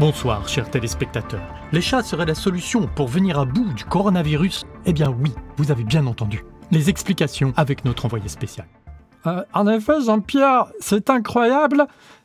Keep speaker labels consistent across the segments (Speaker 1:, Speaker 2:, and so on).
Speaker 1: Bonsoir, chers téléspectateurs. Les chats seraient la solution pour venir à bout du coronavirus? Eh bien oui, vous avez bien entendu. Les explications avec notre envoyé spécial.
Speaker 2: En effet, Jean-Pierre, c'est incroyable.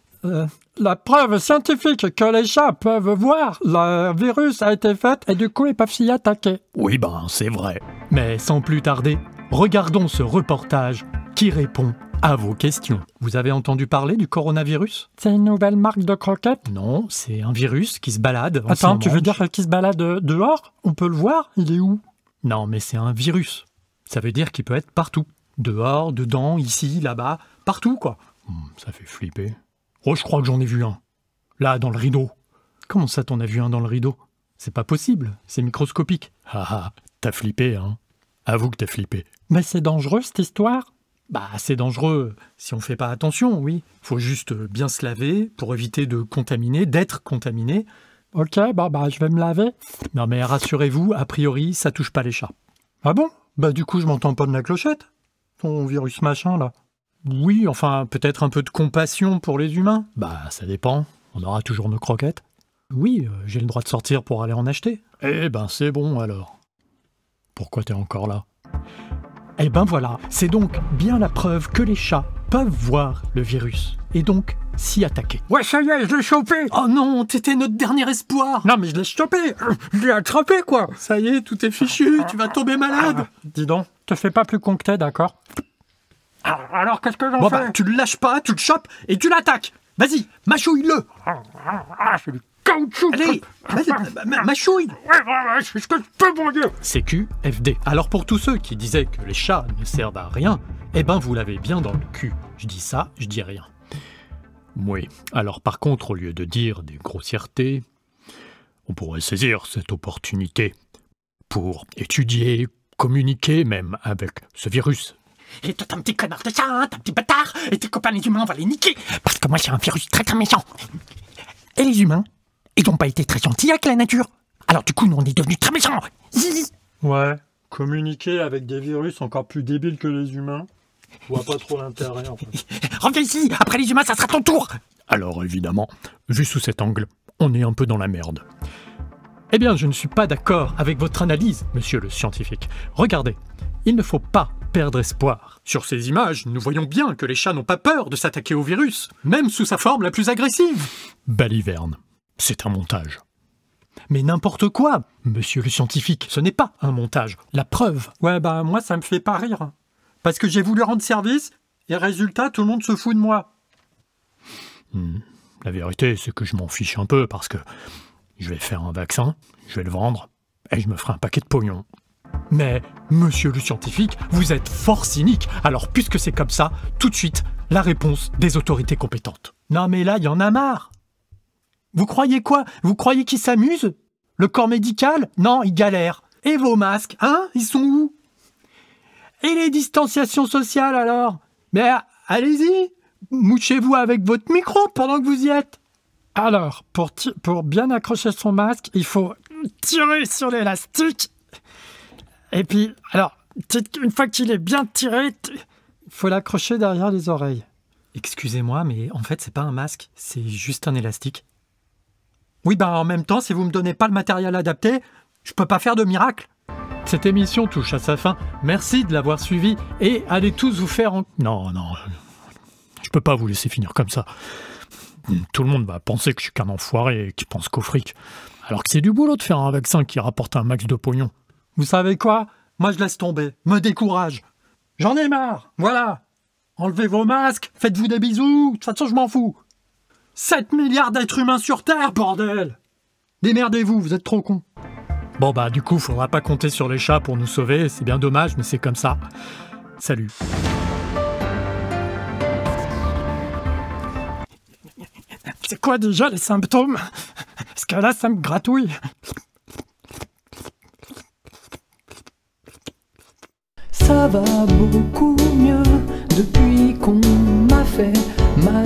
Speaker 2: La preuve scientifique que les chats peuvent voir le virus a été faite et du coup ils peuvent s'y attaquer.
Speaker 1: Oui, c'est vrai. Mais sans plus tarder, regardons ce reportage qui répond à vos questions. Vous avez entendu parler du coronavirus?
Speaker 2: C'est une nouvelle marque de croquettes?
Speaker 1: Non, c'est un virus qui se balade.
Speaker 2: Attends, tu veux dire qu'il se balade dehors? On peut le voir? Il est où?
Speaker 1: Non, mais c'est un virus. Ça veut dire qu'il peut être partout. Dehors, dedans, ici, là-bas, partout quoi. Ça fait flipper. Oh, je crois que j'en ai vu un. Là, dans le rideau. Comment ça, t'en as vu un dans le rideau? C'est pas possible, c'est microscopique. Ah, t'as flippé, hein. Avoue que t'as flippé.
Speaker 2: Mais c'est dangereux, cette histoire?
Speaker 1: C'est dangereux si on fait pas attention, oui. Faut juste bien se laver pour éviter de contaminer, d'être contaminé.
Speaker 2: Ok, je vais me laver.
Speaker 1: Non mais rassurez-vous, a priori, ça touche pas les chats.
Speaker 2: Ah bon? Du coup, je m'entends pas de la clochette. Ton virus machin, là.
Speaker 1: Oui, enfin, peut-être un peu de compassion pour les humains. Ça dépend. On aura toujours nos croquettes. Oui, j'ai le droit de sortir pour aller en acheter. Eh ben, c'est bon, alors. Pourquoi t'es encore là? Eh ben voilà, c'est donc bien la preuve que les chats peuvent voir le virus. Et donc, s'y attaquer.
Speaker 2: Ouais, ça y est, je l'ai chopé!
Speaker 1: Oh non, t'étais notre dernier espoir!
Speaker 2: Non, mais je l'ai chopé! Je l'ai attrapé, quoi!
Speaker 1: Ça y est, tout est fichu, tu vas tomber malade!
Speaker 2: Dis donc, te fais pas plus con que t'es, d'accord? Alors, qu'est-ce que j'en fais?
Speaker 1: Tu le lâches pas, tu le chopes et tu l'attaques! Vas-y, mâchouille-le!
Speaker 2: C'est du caoutchouc!
Speaker 1: Allez, mâchouille!
Speaker 2: Ouais, c'est ce que je peux, mon Dieu!
Speaker 1: CQFD. Alors pour tous ceux qui disaient que les chats ne servent à rien, eh ben vous l'avez bien dans le cul. Je dis ça, je dis rien. Oui, alors par contre, au lieu de dire des grossièretés, on pourrait saisir cette opportunité pour étudier, communiquer même avec ce virus.
Speaker 3: Et toi, t'es un petit connard de chat, hein, t'es un petit bâtard, et tes copains les humains, on va les niquer, parce que moi j'ai un virus très très méchant. Et les humains, ils n'ont pas été très gentils avec la nature. Alors du coup, nous on est devenus très méchants.
Speaker 2: Ouais, communiquer avec des virus encore plus débiles que les humains, je vois pas trop l'intérêt en fait.
Speaker 3: Reviens ici, après les humains, ça sera ton tour.
Speaker 1: Alors évidemment, vu sous cet angle, on est un peu dans la merde. Eh bien, je ne suis pas d'accord avec votre analyse, monsieur le scientifique. Regardez, il ne faut pas perdre espoir. Sur ces images, nous voyons bien que les chats n'ont pas peur de s'attaquer au virus, même sous sa forme la plus agressive. Baliverne, c'est un montage. Mais n'importe quoi, monsieur le scientifique, ce n'est pas un montage. La preuve.
Speaker 2: Ouais, moi ça me fait pas rire. Parce que j'ai voulu rendre service, et résultat, tout le monde se fout de moi.
Speaker 1: La vérité, c'est que je m'en fiche un peu, parce que je vais faire un vaccin, je vais le vendre, et je me ferai un paquet de pognon. Mais, monsieur le scientifique, vous êtes fort cynique, alors puisque c'est comme ça, tout de suite, la réponse des autorités compétentes. Non mais là, il y en a marre. Vous croyez quoi? Vous croyez qu'ils s'amusent? Le corps médical? Non, il galère. Et vos masques, hein? Ils sont où? Et les distanciations sociales alors? Mais allez-y, mouchez-vous avec votre micro pendant que vous y êtes.
Speaker 2: Alors, pour bien accrocher son masque, il faut tirer sur l'élastique. Et puis, alors, une fois qu'il est bien tiré, il faut l'accrocher derrière les oreilles.
Speaker 1: Excusez-moi, mais en fait, c'est pas un masque, c'est juste un élastique.
Speaker 2: Oui, en même temps, si vous me donnez pas le matériel adapté, je peux pas faire de miracle.
Speaker 1: Cette émission touche à sa fin. Merci de l'avoir suivie et allez tous vous faire Non, je peux pas vous laisser finir comme ça. Tout le monde va penser que je suis qu'un enfoiré et qui pense qu'au fric. Alors que c'est du boulot de faire un vaccin qui rapporte un max de pognon.
Speaker 2: Vous savez quoi? Moi, je laisse tomber. Me décourage. J'en ai marre. Voilà. Enlevez vos masques. Faites-vous des bisous. De toute façon, je m'en fous. 7 milliards d'êtres humains sur Terre, bordel! Démerdez-vous, vous êtes trop cons.
Speaker 1: Bon du coup, faudra pas compter sur les chats pour nous sauver. C'est bien dommage, mais c'est comme ça. Salut.
Speaker 2: C'est quoi déjà les symptômes? Parce que là, ça me gratouille.
Speaker 4: Ça va beaucoup mieux depuis qu'on m'a fait ma